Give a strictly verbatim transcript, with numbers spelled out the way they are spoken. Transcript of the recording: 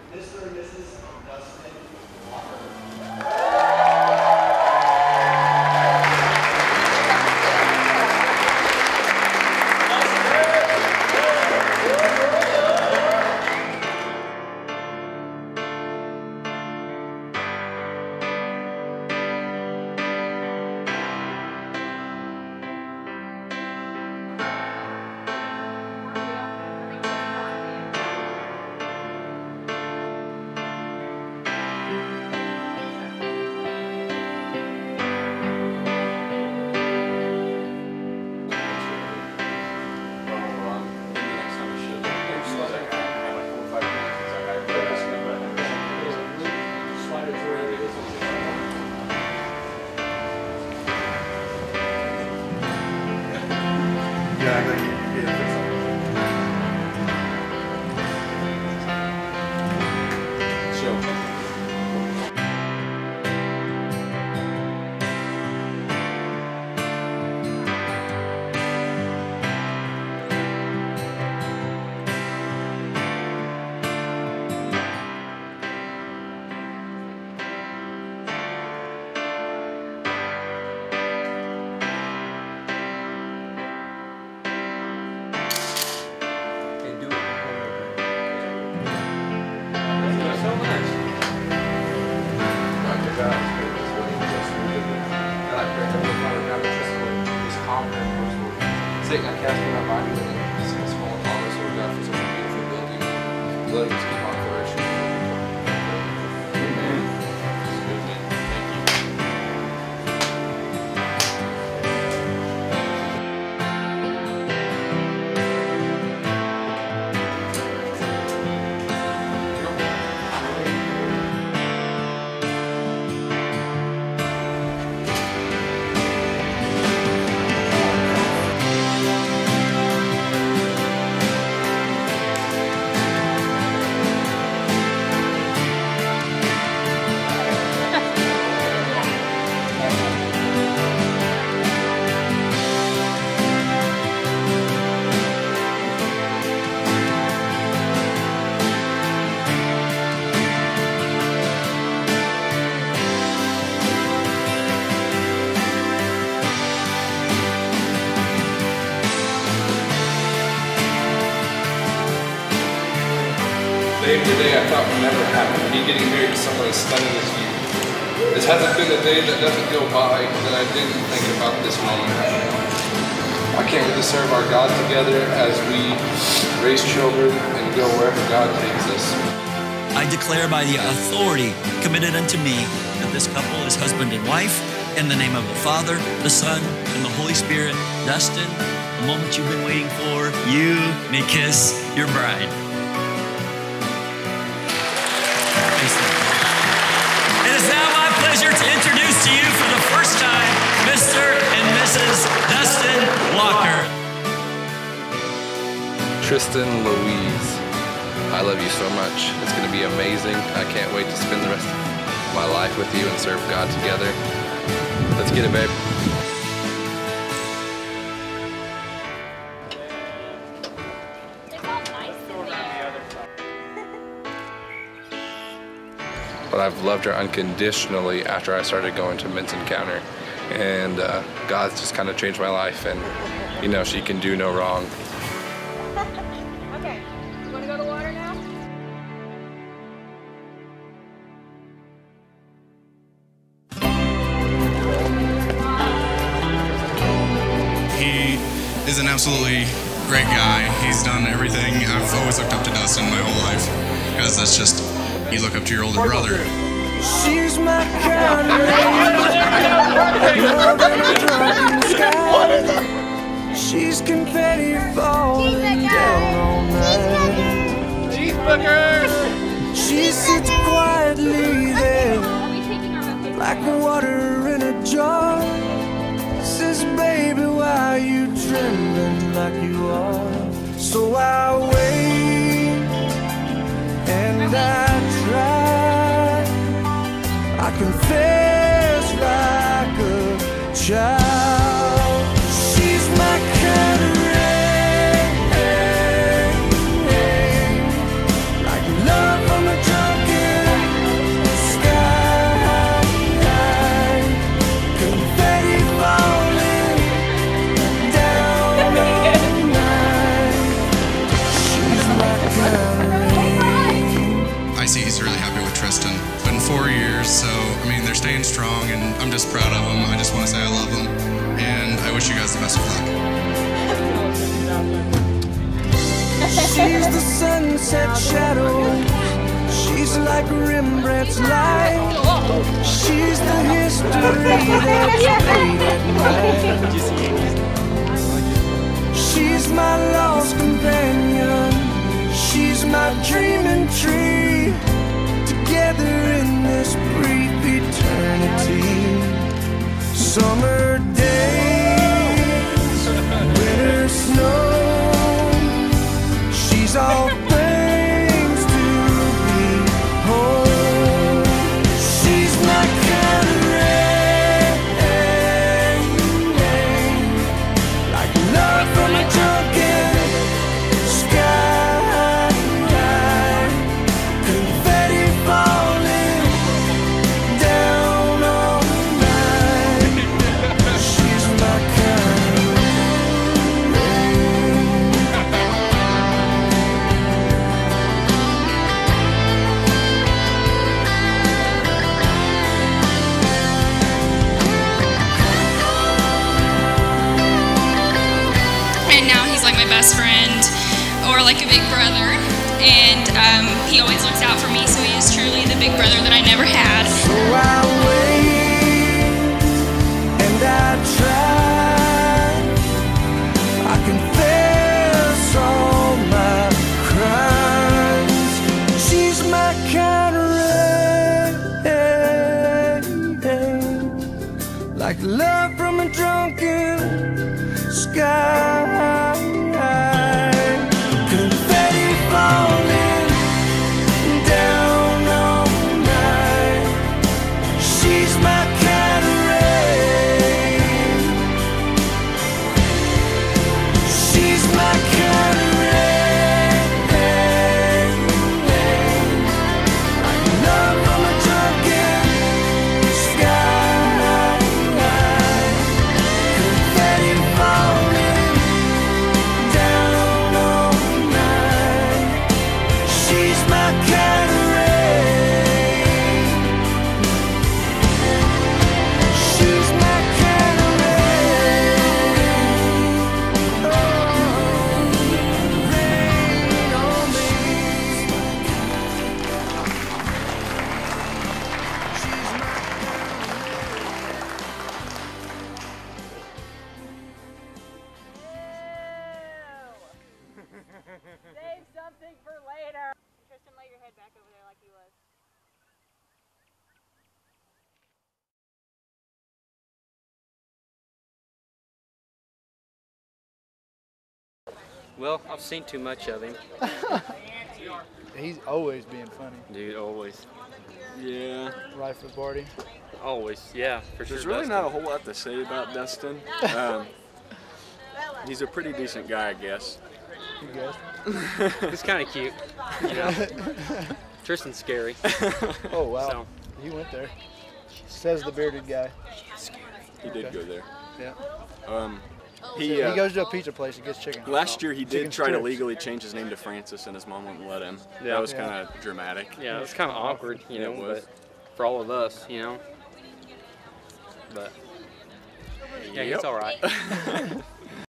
Mister and Missus Dustin Walker. Yeah, I think you get it. Satan, I cast in my body that it is a small promise, Lord God, for such a beautiful building. Let us keep on flourishing. Amen. That's good, man. Thank you. Babe, today I thought would never happen. Me getting married to someone as stunning as you. This hasn't been a day that doesn't go by that I didn't think about this moment. I can't wait to serve our God together as we raise children and go wherever God takes us. I declare by the authority committed unto me that this couple is husband and wife in the name of the Father, the Son, and the Holy Spirit. Dustin, the moment you've been waiting for, you may kiss your bride. It is now my pleasure to introduce to you for the first time, Mister and Missus Dustin Walker. Tristan Louise, I love you so much. It's going to be amazing. I can't wait to spend the rest of my life with you and serve God together. Let's get it, babe. But I've loved her unconditionally after I started going to Men's Encounter. And uh, God's just kind of changed my life, and you know, she can do no wrong. Okay, you want to go to water now? He is an absolutely great guy. He's done everything. I've always looked up to Dustin my whole life, because that's just, you look up to your older brother. She's my kind of lady, love in a drunken sky. She's confetti falling down all night. Cheeseburgers! She sits quietly there, like water in a jar. Says, baby, why are you trembling like you are? So I wait and I try, I confess like a child. She's my kind of rain, like love from a drunk. I'm just proud of him. I just want to say I love him, and I wish you guys the best of luck. She's the sunset shadow. She's like Rembrandt's light. She's the history that's made at night. She's my lost companion. She's my dreaming tree. Together in this brief eternity. Summer days, winter snow. She's all things to behold. She's my kind of rain, like love from a drunken sky, confetti falling down on mine. She's my kind of rain. And now he's like my best friend, or like a big brother. And um, he always looks out for me, so he is truly the big brother that I never had. So I wait and I try. I confess all my crimes. She's my kind of rain, like love from a drunken sky. Confetti falling down on mine. She's my kind of rain. She's my kind of rain, like love from a drunken sky. Confetti falling down on mine. She's my kind of rain. She's my kind of rain. Oh, rain on me. She's my Save something for later. Tristan, lay your head back over there like he was. Well, I've seen too much of him. He's always being funny. Dude, always. Yeah. Rifle party. Always, yeah, for sure. There's really not a whole lot to say about Dustin. Um, he's a pretty decent guy, I guess. You guys. He's kind of cute, you know. Tristan's scary. Oh wow. So. He went there. Says the bearded guy. He did go there. Yeah. Um, he, uh, he goes to a pizza place and gets chicken. Last year he did Chicken try to strips. legally change his name to Francis, and his mom wouldn't let him. Yeah. That was Yeah. kind of dramatic. Yeah, it was kind of awkward, you know, It was. but for all of us, you know. But yeah, Yep. he's all right.